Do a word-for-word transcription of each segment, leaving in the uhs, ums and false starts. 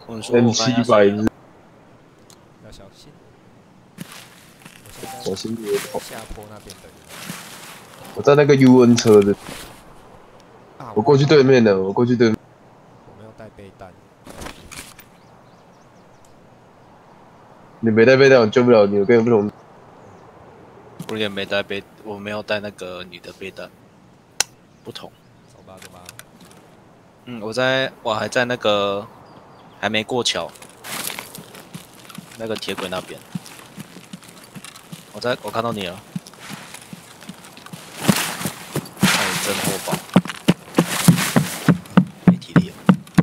我说 N 我七百日， 要小心。 小心别跑。 下坡那边的。 我在那个 U N 车的， 啊、 我过去对面的，我过去对面。 我没有带背弹。 你没带背弹，我救不了你，我跟你不同。 我也没带背，我没有带那个你的背弹，不同。 走吧，走吧。 嗯，我在，我还在那个还没过桥，那个铁轨那边。我在，我看到你了。哎，真货宝，没体力了。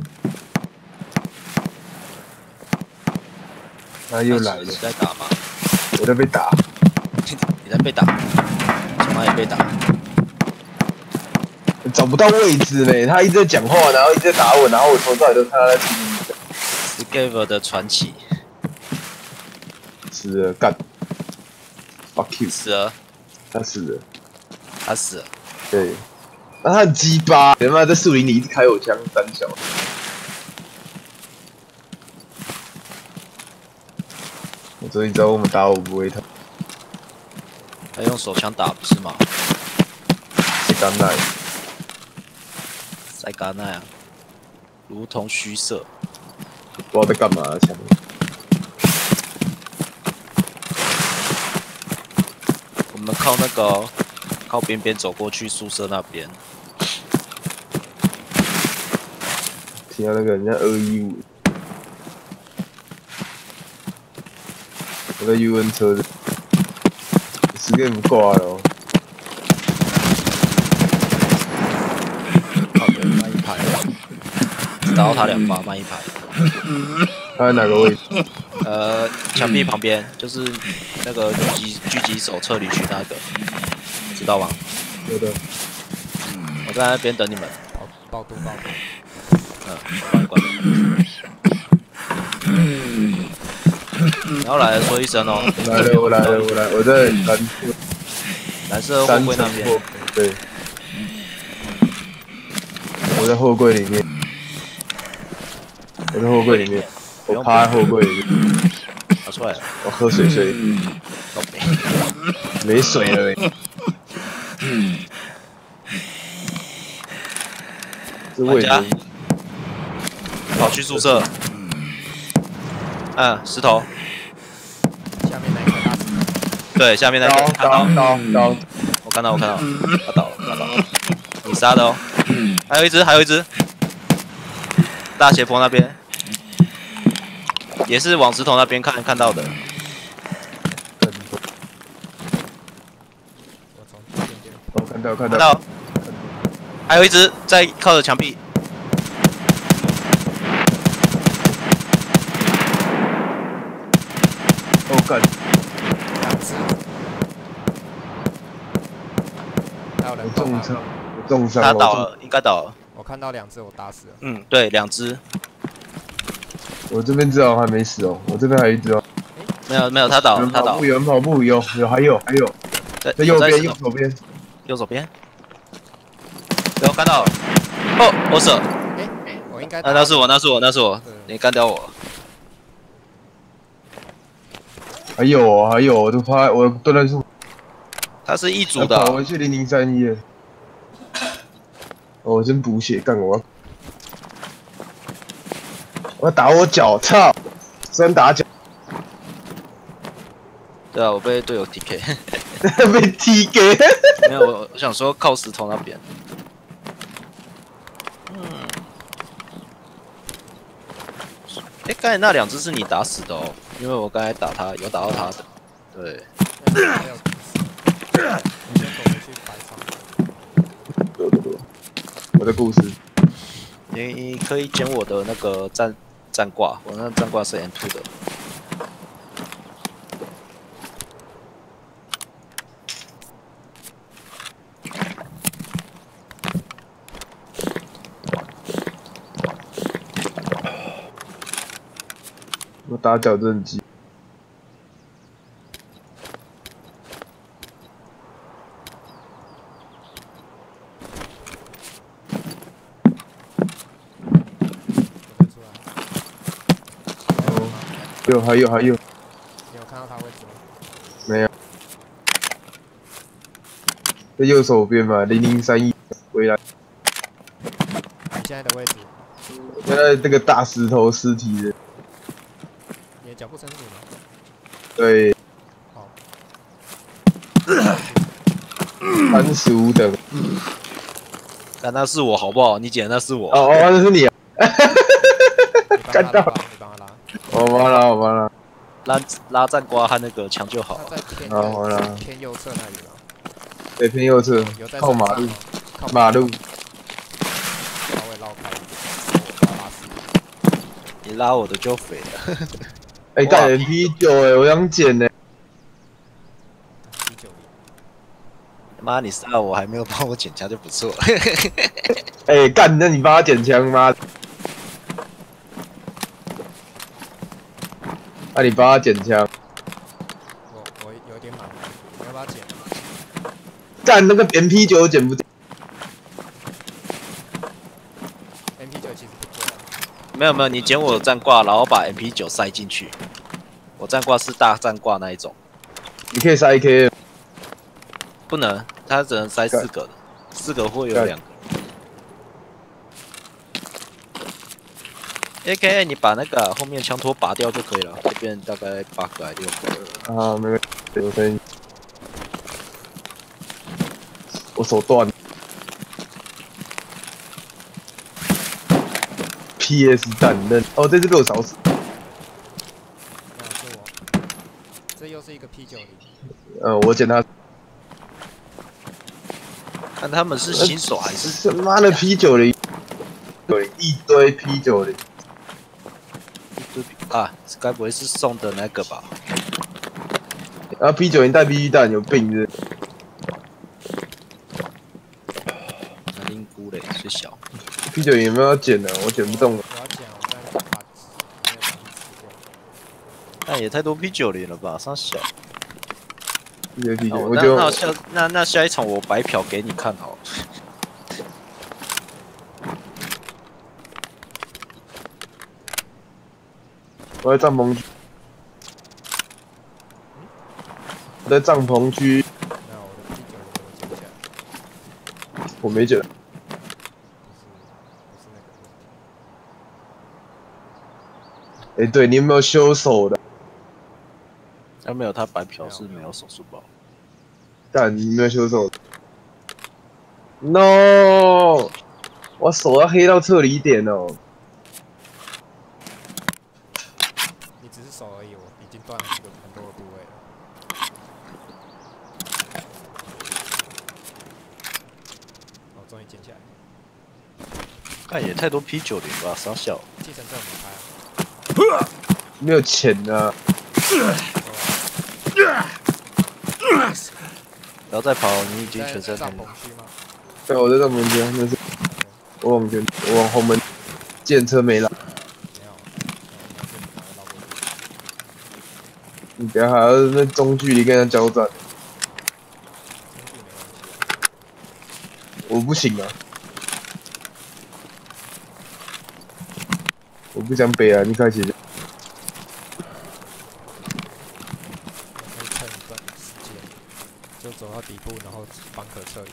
他又来了。 你在打吗？ 我在被打。 你在被打？从哪里被打？ 找不到位置呢，他一直在讲话，然后一直在打我，然后我从头到尾都看他在听。 Scaver 的传奇。 死了，干 ！Fuck you！ 死了， 他死了， 他死了。 对，那、啊、他很鸡巴，他妈在树林里一直开我枪，胆小。我终于知道我们打我不会痛。 他用手枪打不是吗？ 谁敢来？ 塞嘎奈啊，如同虚设。 不知道在干嘛枪。 我们靠那个靠边边走过去宿舍那边。 听到那个人家二一五，我在 U N 车的 ，Scav 挂了、哦。 靠边慢一排，打到他两发慢一排。 他在哪个位置？ 呃，墙壁旁边就是那个狙击狙击手撤离区那个，知道吗？ 有的。 我在那边等你们。 爆爆毒爆毒。 嗯，关关。然后来了说一声哦。 来了，我来了，我来，我在蓝蓝色货柜那边。 对。我在货柜里面。我在货柜里面。我趴在货柜里面。 拿出来了。 我喝水水。没水了、欸。这位置。 跑去宿舍。嗯，石头。 下面那一个打死。 对，下面那个。 刀刀刀刀。 我看到，我看到，他倒了，他倒了。你杀的哦。还有一只，还有一只。大斜坡那边。也是往石头那边看看到的。 我看到，看到。看到。 还有一只在靠着墙壁。 哦，干！ 两只。还有人重伤，我重伤。 他倒了，应该倒了。 我看到两只，我打死了。 嗯，对，两只。 我这边至少还没死哦，我这边还有一只哦。 没有没有，他倒了，他倒了。 有人跑步，有有还有还有，在右边右手边， 右手边。有看到了。哦，我死了。 哎，我应该。 啊，那是我，那是我，那是我，你干掉我。 还有哦，还有，我都趴，我蹲在树。 他是一组的。 跑回去零零三一。哦，我先补血，干我。我要打我脚，操！真打脚。 对啊，我被队友 T K。 被 T K。 没有，我我想说靠石头那边。嗯。哎，刚才那两只是你打死的哦，因为我刚才打他，有打到他的。对。 我的故事。 你可以捡我的那个战战挂，我那战挂是 M 二 的。 我打矫正机。 有还有还有， 你有看到他位置吗？ 没有，在右手边嘛，零零三一回来。 你现在的位置， 现在这个大石头尸体的， 你的脚步声是你吗？ 对， 好， 三十五等。 但那是我好不好？你捡那是我。 哦哦，那是你啊！ 你帮干到他拉吧，你帮他拉。 我完了，我完了。 拉拉战瓜和那个墙就好他了。 在偏好好啦右偏右侧那里吧， 对，偏右侧， 有在靠马路山上吗，靠马路。 稍微绕开一点，我要拉死你。 你拉我的就肥了。 哎，干 M P 九哎，我想捡呢。 一九零， 妈，你杀我还没有帮我捡枪就不错了。 哎，干，那你帮他捡枪吗？那你帮他捡枪。 我我有点忙，你要不要捡？ 干那个 M P 九捡不捡？ M P 九其实不贵啊， 没有没有，你捡我的战挂，然后把 M P 九塞进去。我战挂是大战挂那一种， 你可以塞 A K。 不能，它只能塞四个的，四个会有两个。A K A 你把那个后面枪托拔掉就可以了，这边大概八个还六个。 啊，没关系，我先。我手断了。P S 弹刃，哦，这次被我扫死。 没有是我，这又是一个 P 九零， 呃，我捡他。 看他们是新手还是？ 他妈的 P 九零，对，一堆 P 九零。 啊，该不会是送的那个吧？ 然后 P 九零带 B B 弹，有病是？ 那灵菇嘞，最小。 P 九零有没有要捡的？我捡不动了。 我要捡，我再把没有把它吃掉。 那也太多 P 九零了吧？上小。 P 九 P 九， 哦、 我就那那下那那下一场我白嫖给你看好了。 我在帐篷区，我在帐篷区， 没有，我的 P 九零我捡起来， 我没捡。 不是不是那个，不是哎、对你有没有修手的？ 要没有他白嫖是没有手术包。 但你没有修手的 ？No， 我手要黑到撤离点哦。 你只是手而已，我已经断了很多很多个部位了。哦，终于捡起来。 看也太多 P 九零吧，傻小。 计程车有没有开啊？ 没有钱啊！ 不要再跑，你已经在全身帐黑了。 篷区吗？ 对，我在帐篷区，那是我往前，我往后门，见车没了。 没有，我们这里赶快绕过去。 你不要还要那中距离跟人家交战， 中距没关系。 我不行啊！我不想北啊，你开始。 我可以趁一段时间，就走到底部，然后方可撤离。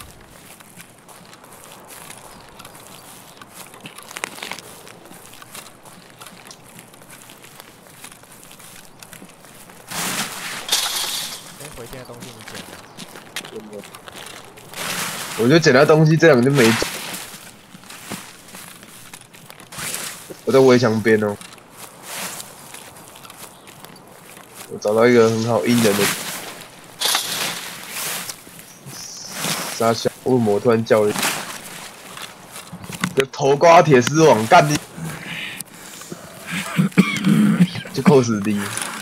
哎，回天的东西你捡了？ 我就捡他东西，这两就没走。我在围墙边哦，我找到一个很好阴人的。傻小，为什么我突然叫了？这头瓜铁丝网干你，就扣死你。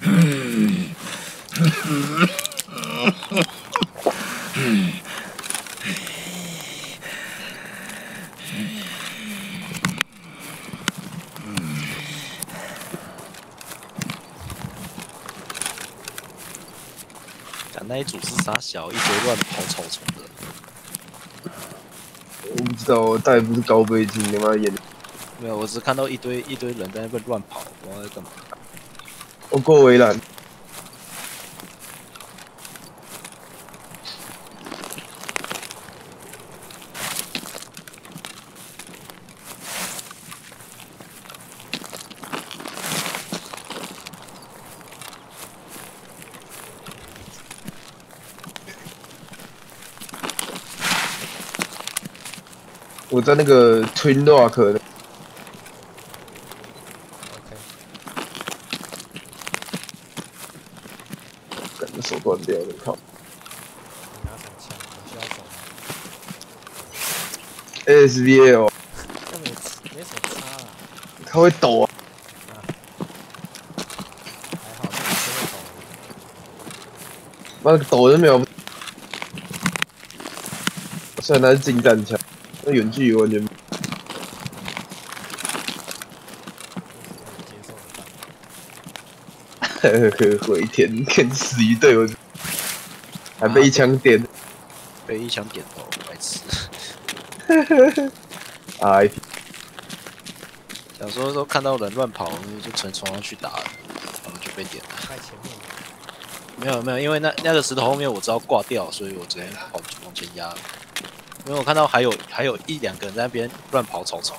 那一组是傻小，一堆乱跑草丛的。 我不知道，他也不是高倍镜，他妈演。 没有，我只看到一堆一堆人在那边乱跑，不知道在干嘛。 我过围栏。我在那个 Twin Rock 的。 OK， 感觉手断掉了，靠！ 你拿什么枪？你需要手吗？ A S V L， 这没没什么差啦。 它会抖啊。 啊，还好，那只是会抖而已。 那个抖都没有。虽然它是近战枪，那远距离完全。 接受的范围。 呵呵，回天跟死鱼队友，还被一枪点。 被一枪点头，白痴。 哎， 想说说看到人乱跑，就冲冲上去打了，然后就被点了。 太前面了。 没有没有，因为那那个石头后面我知道挂掉，所以我直接跑往前压。因为我看到还有还有一两个人在那边乱跑草草。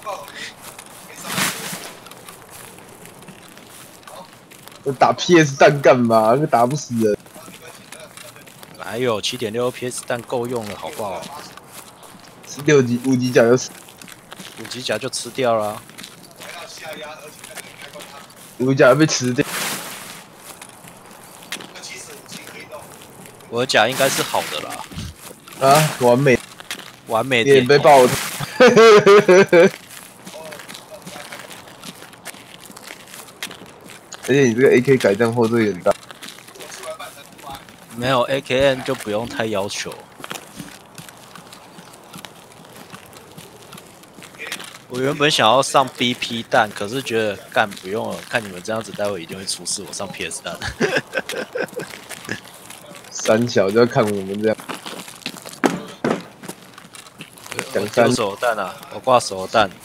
我打 P S 弹干嘛？那个打不死人。 哪有 七点六 P S 弹够用了，好不好？ 六级五级甲就死， 五级甲就吃掉了、啊。 五级甲被吃掉。 我的甲应该是好的啦。 啊，完美， 完美脸被爆头。而且你这个 A K 改战后这个很大。 没有 A K N 就不用太要求。我原本想要上 B P 弹，可是觉得干不用了，看你们这样子，待会一定会出事。我上 P S 弹。 三小就要看我们这样。 我丢手榴弹啊！我挂手榴弹。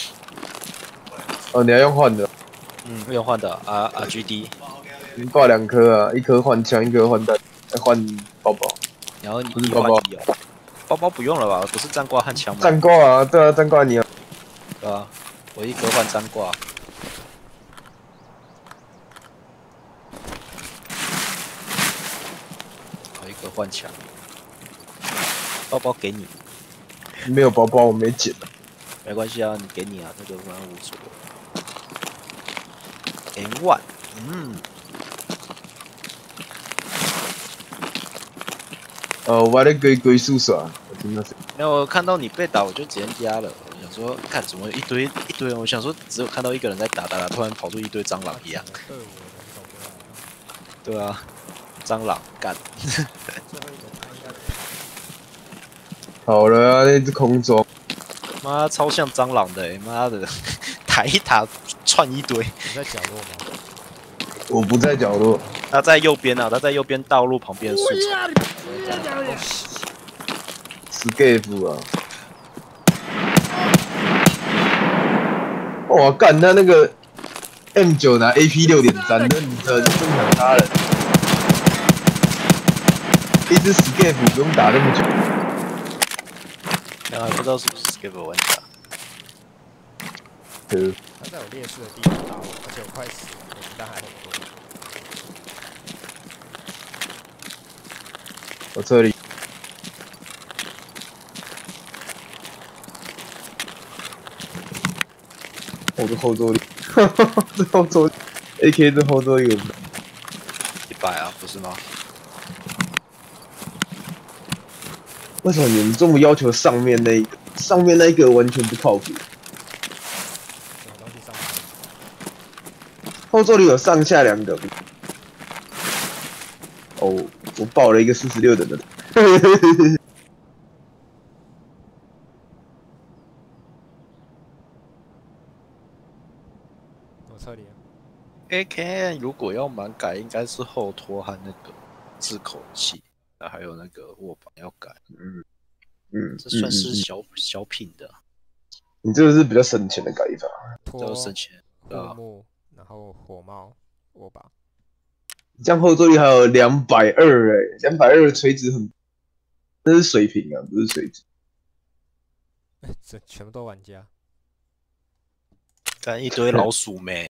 哦，你要用换的。 嗯，用换的 R R G D。 你挂两颗啊，一颗换枪，一颗换弹，再换包包。 然后你不是包包一哦，包包不用了吧？不是战挂和枪吗？ 战挂啊，对啊，战挂你啊。 对啊，我一颗换战挂。我一颗换枪。包包给你。 没有包包，我没捡。 没关系啊，你给你啊，那个反正无所谓。M one， 嗯。 哦，我在归归宿舍，我听到是。 没有，我看到你被打，我就直接压了。我想说，看怎么一堆一堆人，我想说只有看到一个人在打打打，突然跑出一堆蟑螂一样。 对我人走过来了。 对啊，蟑螂干。 最后一个他应该好了啊，那只空中。 妈，超像蟑螂的、欸，妈的，打一打串一堆。 你在角落吗？ 我不在角落。 他在右边啊，他在右边道路旁边的树丛。 Escape 啊！哇，干他那个 M 九拿 A P 六点三，认真正常杀人。一只 Escape 不用打那么久。 啊，不知道是不是 Escape 玩家。 呃， 他在我劣势的地方打我，而且我快死了，我子弹还很多。 我这里。我的后坐力，这后坐 A K 这后坐力有一百啊，不是吗？ 为什么你们这么要求上面那一个？上面那一个完全不靠谱。 什么东西上面？ 后坐力有上下两个。哦，我爆了一个四十六等的。 我撤离了。 A K N 如果要满改，应该是后拖和那个制口器，啊，还有那个握把要改。 嗯嗯， 这算是嗯嗯小、嗯、小品的。 你这个是比较省钱的改法。 这个省钱。 护木，然后火帽，握把。 这样后坐力还有两百二哎，两百二垂直很，这是水平啊，不是垂直。 这全部都玩家。 干一堆老鼠妹。